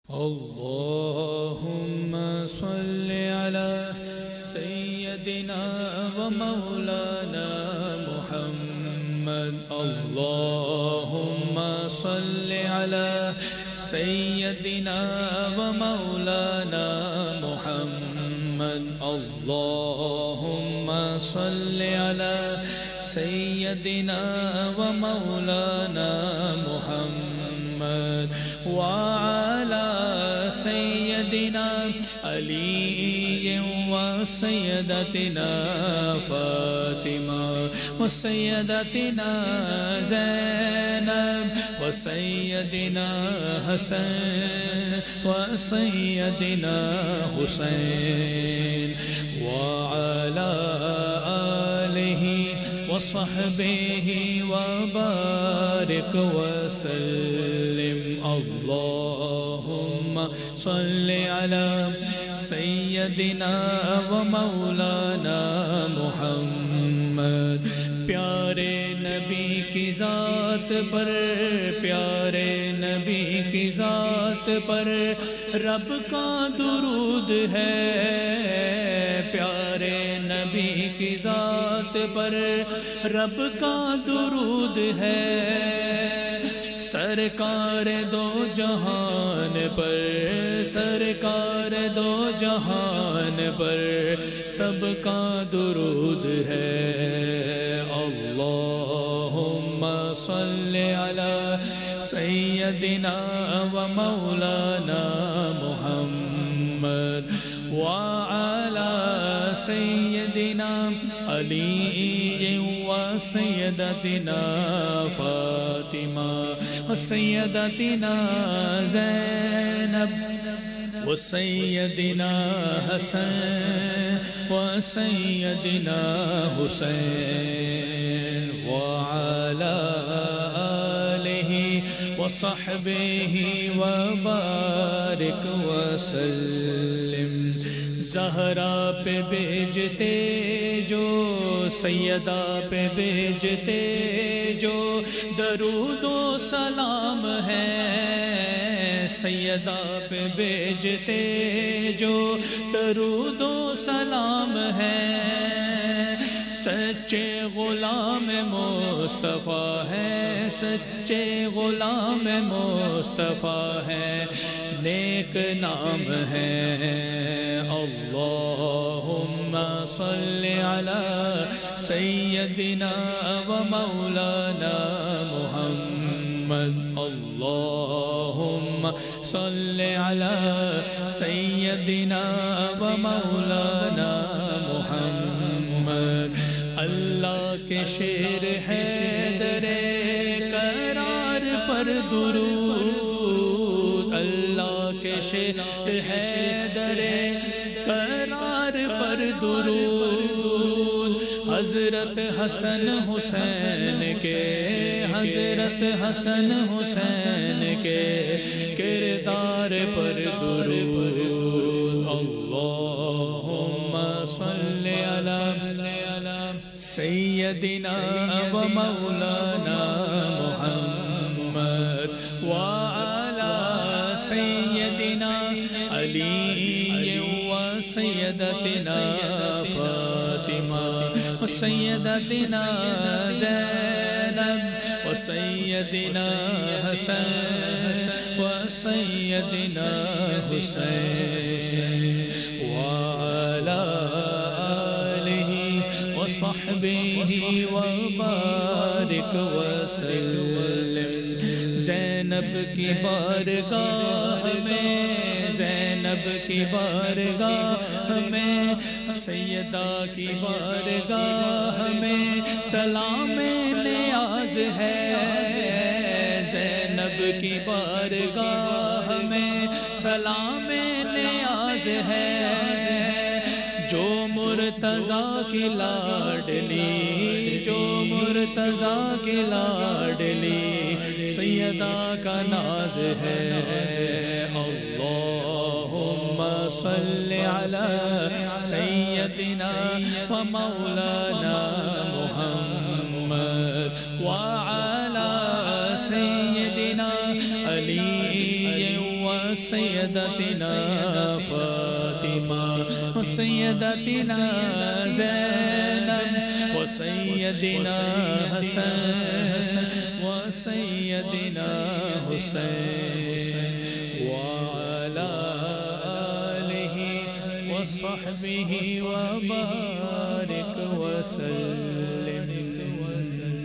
اللهم صل على سيدنا ومولانا محمد. اللهم صل على سيدنا ومولانا محمد. اللهم صل على سيدنا ومولانا محمد وعلى سيدنا علي وسيدتنا فاطمة وسيدتنا زينب وسيدنا حسن وسيدنا حسين وعلى آله وصحبه وبارك وسلم. اللهم صل على سيدنا ومولانا محمد. پیارے نبی کی ذات پر، پیارے نبی کی ذات پر رب کا درود ہے. پیارے نبی کی ذات پر رب کا درود ہے. سرکار دو جہان پر، سرکار دو جہان پر سب کا درود ہے. اللہم صل علی سیدنا و مولانا محمد وعلی سیدنا علی وسیدتنا فاطمہ وسیدتنا زینب وسیدنا حسن وسیدنا حسین وعلى آلہ وصحبہ وبارک وسلم. زہرا پہ بھیجتے جو، سیدہ پہ بھیجتے جو درود و سلام ہے. سیدہ پہ بھیجتے جو درود و سلام ہے. سچے غلام مصطفیٰ ہے، سچے غلام مصطفیٰ ہے، نیک نام ہے. اللہم صل علی سیدنا و مولانا محمد. اللہم صل علی سیدنا و مولانا محمد. اللہ کے شیر حیدر قرار پر درود، اللہ کے شیر حیدر قرار پر درود. حضرت حسن حسین کے، حضرت حسن حسین کے کردار پر درود. اللہم صل علی سیدنا و مولانا محمد وعلی سیدنا علی وسیدتنا فاطمہ وسیدتنا زینب وسیدنا حسن وسیدنا حسین وعلی وصحبہ وبارک وسلم. زینب کی بارگاہ میں، زینب کی بارگاہ میں، سیدہ کی بارگاہ میں سلام نیاز ہے. زینب کی بارگاہ میں سلام نیاز ہے. جو مرتضیٰ کی لاڈلی، جو مرتضیٰ کی لاڈلی سیدہ کا ناز ہے. اللہم صل علی سیدنا و مولانا محمد وعلی سیدنا علی سیدتنا فاطمہ وسیدتنا زینب وسیدنا حسن وسیدنا حسین وعلى آلہ وصحبہ وبارک وسلم.